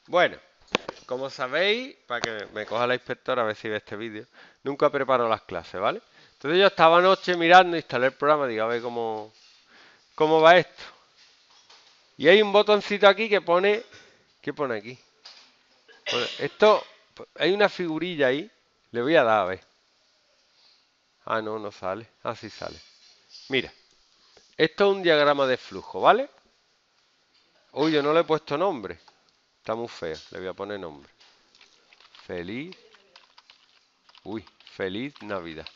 Bueno, como sabéis, para que me coja la inspectora a ver si ve este vídeo, nunca preparo las clases, ¿vale? Entonces yo estaba anoche mirando, instalé el programa, digo, a ver cómo va esto. Y hay un botoncito aquí que pone... ¿Qué pone aquí? Esto, hay una figurilla ahí. Le voy a dar a ver. Ah, no, no sale. Ah, sí sale. Mira, esto es un diagrama de flujo, ¿vale? Uy, yo no le he puesto nombre. Está muy feo, le voy a poner nombre. Feliz. Uy, feliz Navidad.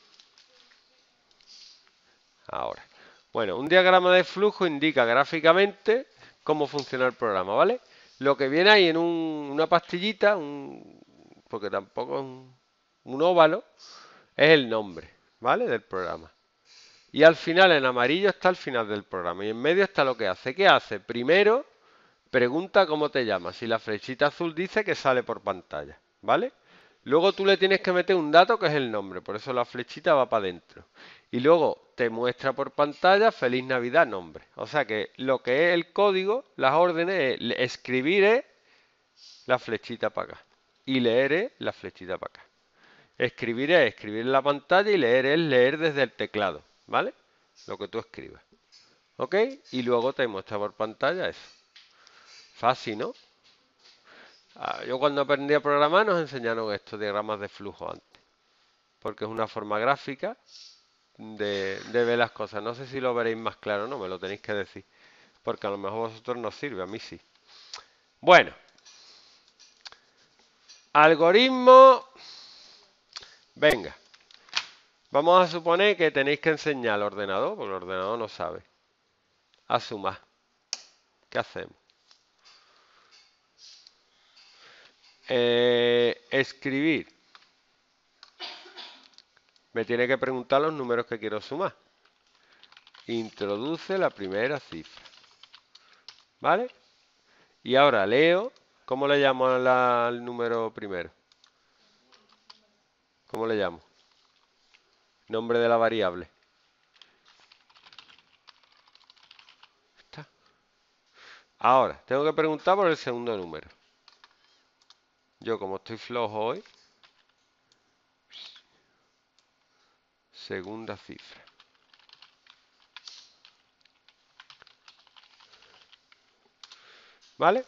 Ahora. Bueno, un diagrama de flujo indica gráficamente cómo funciona el programa, ¿vale? Lo que viene ahí en una pastillita, porque tampoco es un óvalo, es el nombre, ¿vale? Del programa. Y al final, en amarillo, está el final del programa. Y en medio está lo que hace. ¿Qué hace? Primero, pregunta cómo te llamas. Si la flechita azul dice que sale por pantalla, ¿vale? Luego tú le tienes que meter un dato que es el nombre, por eso la flechita va para adentro. Y luego te muestra por pantalla Feliz Navidad nombre. O sea que lo que es el código, las órdenes, escribir es la flechita para acá. Y leer es la flechita para acá. Escribir es escribir en la pantalla y leer es leer desde el teclado, ¿vale? Lo que tú escribas. ¿Ok? Y luego te muestra por pantalla eso. Fácil, ¿no? Yo cuando aprendí a programar nos enseñaron estos diagramas de flujo antes, porque es una forma gráfica de ver las cosas. No sé si lo veréis más claro, no, me lo tenéis que decir, porque a lo mejor a vosotros no sirve, a mí sí. Bueno, algoritmo, venga, vamos a suponer que tenéis que enseñar al ordenador, porque el ordenador no sabe, a sumar. ¿Qué hacemos? Escribir. Me tiene que preguntar los números que quiero sumar. Introduce la primera cifra. ¿Vale? Y ahora leo. ¿Cómo le llamo al número primero? ¿Cómo le llamo? Nombre de la variable. ¿Está? Ahora, tengo que preguntar por el segundo número. Yo, como estoy flojo hoy, segunda cifra. ¿Vale?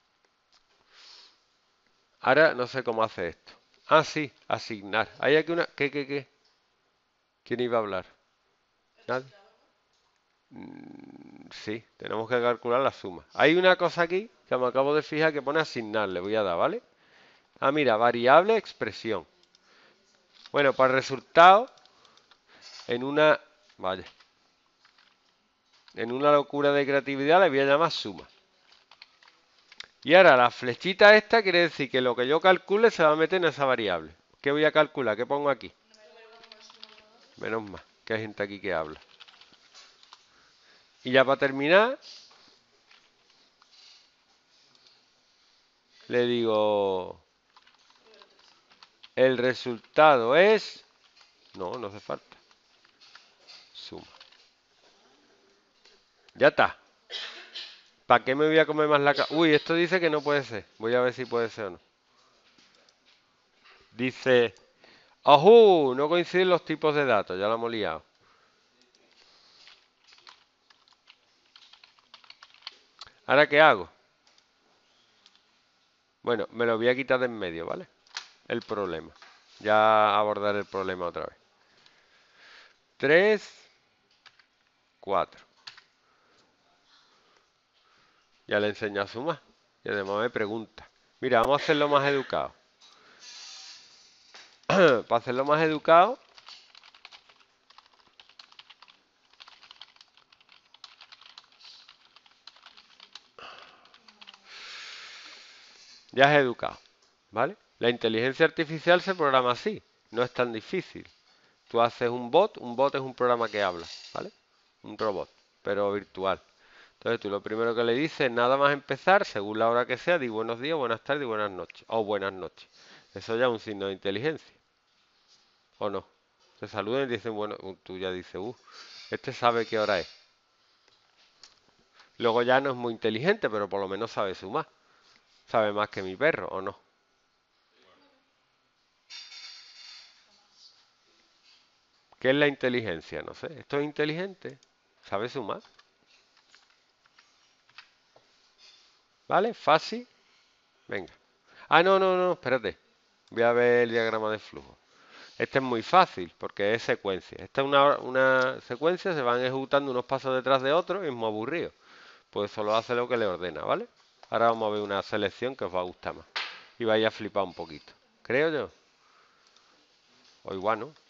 Ahora no sé cómo hace esto. Ah, sí, asignar. Hay aquí una... ¿Qué? ¿Quién iba a hablar? ¿Nadie? Sí, tenemos que calcular la suma. Hay una cosa aquí que me acabo de fijar que pone asignar. Le voy a dar, ¿vale? Ah, mira, variable, expresión. Bueno, para el resultado, en una... Vaya. En una locura de creatividad le voy a llamar suma. Y ahora la flechita esta quiere decir que lo que yo calcule se va a meter en esa variable. ¿Qué voy a calcular? ¿Qué pongo aquí? Menos mal, que hay gente aquí que habla. Y ya para terminar, le digo, el resultado es... No, no hace falta. Suma. Ya está. ¿Para qué me voy a comer más la Uy, esto dice que no puede ser. Voy a ver si puede ser o no. Dice, ¡ajú! No coinciden los tipos de datos. Ya lo hemos liado. ¿Ahora qué hago? Bueno, me lo voy a quitar de en medio, ¿vale? El problema. Ya abordaré el problema otra vez. 3, 4. Ya le enseño a sumar. Y además me pregunta. Mira, vamos a hacerlo más educado. Para hacerlo más educado, ya es educado. ¿Vale? La inteligencia artificial se programa así. No es tan difícil. Tú haces un bot es un programa que habla, ¿vale? Un robot, pero virtual. Entonces tú lo primero que le dices, nada más empezar, según la hora que sea, di buenos días, buenas tardes y buenas noches. O buenas noches. Eso ya es un signo de inteligencia. ¿O no? Te saludan y dicen, bueno, tú ya dices, este sabe qué hora es. Luego ya no es muy inteligente, pero por lo menos sabe sumar. sabe más que mi perro, ¿o no? ¿Qué es la inteligencia? No sé. ¿Esto es inteligente? ¿Sabe sumar? ¿Vale? ¿Fácil? Venga. Ah, no, no, no, espérate. Voy a ver el diagrama de flujo. Este es muy fácil porque es secuencia. Esta es una secuencia, se van ejecutando unos pasos detrás de otros y es muy aburrido. Pues solo hace lo que le ordena, ¿vale? Ahora vamos a ver una selección que os va a gustar más. Y vais a flipar un poquito. Creo yo. O igual, ¿no?